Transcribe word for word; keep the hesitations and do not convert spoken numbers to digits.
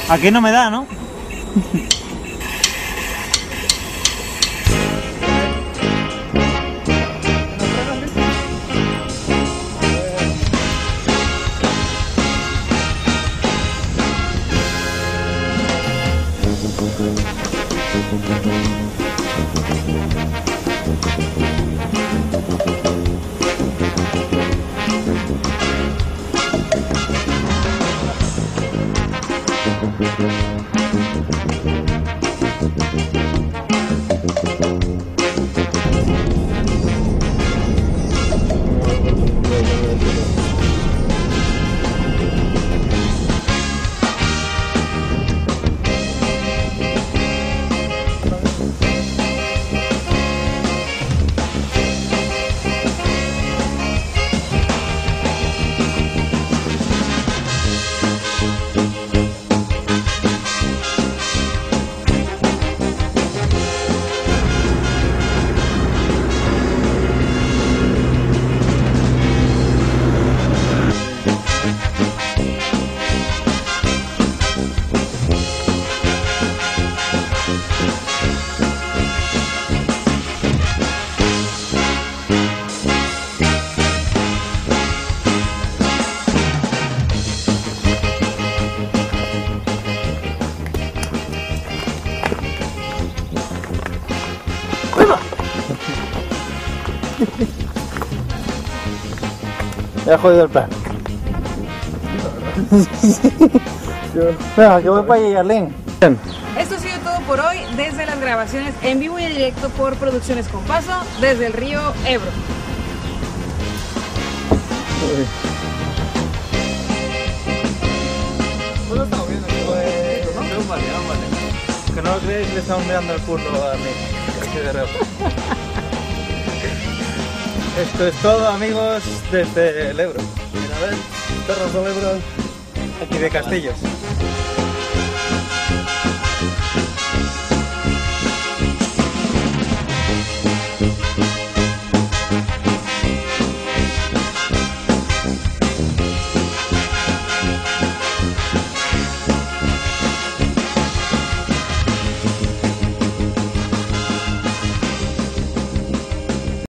Aquí no me da, ¿no? Me ha jodido el plan. Venga, que voy para allá, Arlene. Esto ha sido todo por hoy desde las grabaciones en vivo y en directo por Producciones con Paso desde el río Ebro. ¿No estamos viendo? Pues, vale, vale. Que no lo creéis, le estamos mirando el curro a Arlene. Así de reojo. Esto es todo, amigos, desde el Ebro. Mira, a ver, Terras del Ebro, aquí de Castillos.